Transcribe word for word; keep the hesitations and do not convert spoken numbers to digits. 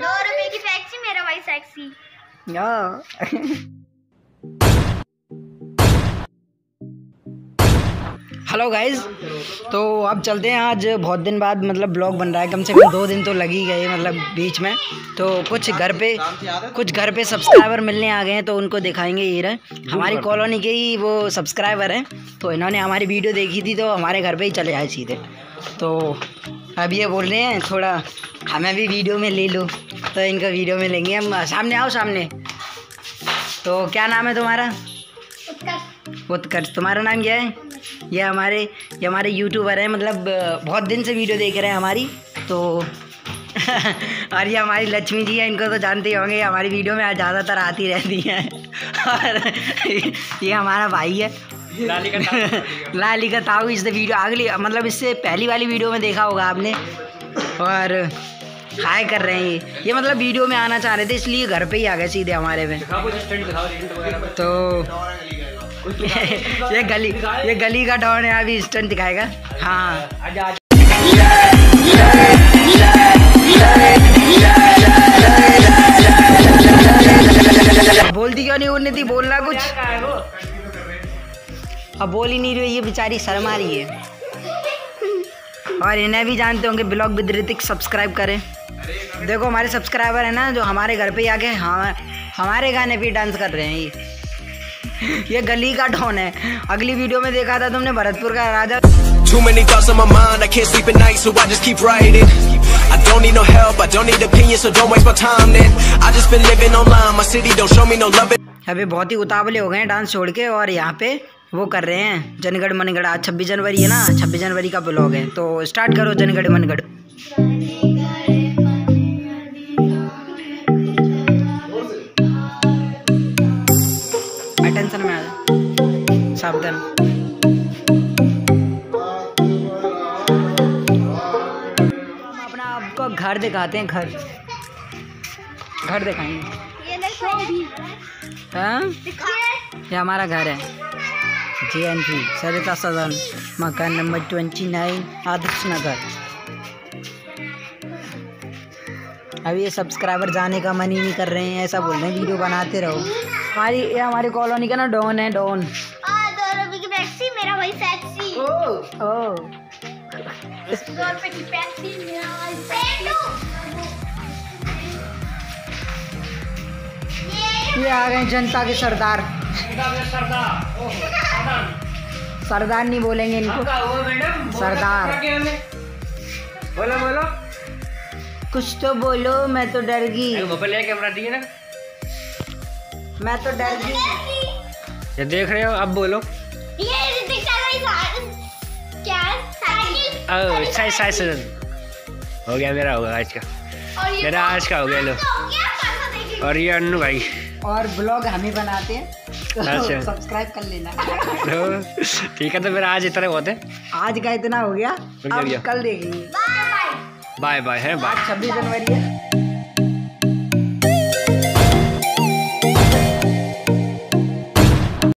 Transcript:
दो रुपए की टैक्सी, मेरा भाई सेक्सी। हेलो गाइज, तो अब चलते हैं। आज बहुत दिन बाद मतलब ब्लॉग बन रहा है, कम से कम दो दिन तो लग ही गए मतलब बीच में। तो कुछ घर पे कुछ घर पे सब्सक्राइबर मिलने आ गए हैं, तो उनको दिखाएंगे। ये रहे हमारी कॉलोनी के ही वो सब्सक्राइबर हैं, तो इन्होंने हमारी वीडियो देखी थी, तो हमारे घर पे ही चले आए सीधे। तो अब ये बोल रहे हैं थोड़ा हमें भी वीडियो में ले लो, तो इनका वीडियो में लेंगे हम। सामने आओ सामने। तो क्या नाम है तुम्हारा? उत्कर्ष। तुम्हारा नाम क्या है? ये हमारे ये हमारे यूट्यूबर हैं, मतलब बहुत दिन से वीडियो देख रहे हैं हमारी। तो और ये हमारी लक्ष्मी जी है, इनको तो जानते ही होंगे, हमारी वीडियो में ज़्यादातर आती रहती हैं। और ये हमारा भाई है लाली का लाली का ताऊ। इससे वीडियो अगली मतलब इससे पहली वाली वीडियो में देखा होगा आपने। और हाय कर रहे हैं ये ये मतलब वीडियो में आना चाह रहे थे, इसलिए घर पे ही आ गए सीधे हमारे में। तो ये गली ये गली का डॉन है, अभी स्टंट दिखाएगा। हाँ बोलती क्यों नहीं? उन्नति बोलना कुछ, अब बोल ही नहीं रही, ये बेचारी शर्म आ रही है। और इन्हें भी जानते होंगे, ब्लॉग विद ऋतिक सब्सक्राइब करें। देखो हमारे सब्सक्राइबर है ना, जो हमारे घर पे आके हाँ हमारे गाने पे डांस कर रहे हैं। ये ये गली का डॉन है। अगली वीडियो में देखा था तुमने भरतपुर का राजा। Too many thoughts on my mind, I can't sleep at night, so I just keep writing. I don't need no help, I don't need opinions, so don't waste my time then. I just been living online, my city don't show me no love. अभी बहुत ही उतावले हो गए हैं dance छोड़ के, और यहाँ पे वो कर रहे हैं जनगढ़ मनगढ़। आज छब्बीस जनवरी है ना, छब्बीस जनवरी का ब्लॉग है, तो स्टार्ट करो जनगढ़ मनगढ़। टेंशन में आ जा, सावधान। हम अपना आपको घर दिखाते हैं, घर घर दिखाएंगे। ये देखो, हाँ ये हमारा घर है, जे एन पी सरिता सदन, मकान number twenty nine, Adarsh Nagar. अभी ये सब्सक्राइबर जाने का मन ही नहीं कर रहे हैं, ऐसा बोल रहे हैं वीडियो बनाते रहो। हमारी ये हमारी कॉलोनी का ना डॉन है, डॉन। दो रुपए की टैक्सी, मेरा भाई सेक्सी। ओ ओ दो रुपए की टैक्सी, मेरा भाई सेक्सी। ये आ गए जनता के सरदार। सरदार नहीं बोलेंगे इनको, सरदार। बोलो बोलो कुछ तो बोलो, मैं तो डर गई। मोबाइल कैमरा दिए ना, मैं तो डर गई। ये देख रहे हो, अब बोलो। ये ऋतिक क्या साइकिल? ओह साइज साइज हो गया मेरा, होगा आज का, मेरा आज का हो गया। लो, और ये अन्नू भाई, और ब्लॉग हम ही बनाते हैं, तो सब्सक्राइब कर लेना। ठीक है, तो मेरा आज इतना बहुत है, आज का इतना हो गया, अब कल देखेंगे। बाय बाय बाय बाय है। बाय। छब्बीस जनवरी है।